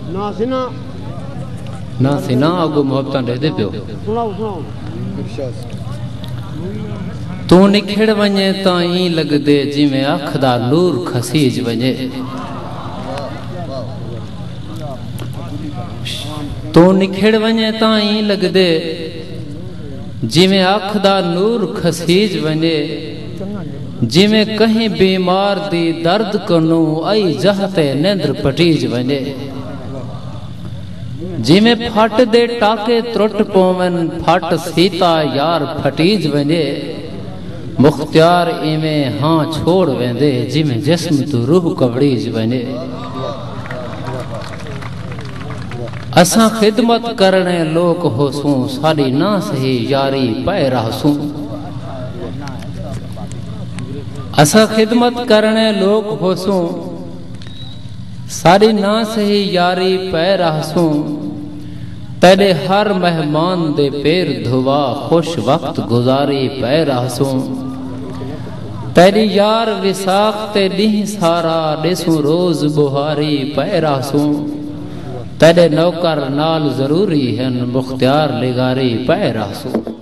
نا سنا اگو محبتاں دے دے پیو تو نکھڑ ونجے تائیں لگ دے جی میں اکھ دا نور خسیج ونجے تو نکھڑ ونجے تائیں لگ دے جی میں اکھ دا نور خسیج ونجے جی میں کہیں بیمار دی درد کنو ای جہتے نیندر پٹیج ونجے جی میں پھٹ دے ٹاکے ترٹ پومن پھٹ سیتا یار پھٹیج ونجے مختیار ایمیں ہاں چھوڑ ویندے جی میں جسم تو روح کبڑیج ونجے اساں خدمت کرنے لوگ ہو سوں ساڑی نا سہی یاری پائے رہ سوں اساں خدمت کرنے لوگ ہو سوں ساڑی نا سہی یاری پائے رہ سوں تیرے ہر مہمان دے پیر دھوا خوش وقت گزاری پائے رہ سوں تیری یار وساخ تے ڈیہ سارا ڈیسوں روز بہاری پائے رہ سوں تیرے نوکر نال ضروری ہیں مختیار لگاری پائے رہ سوں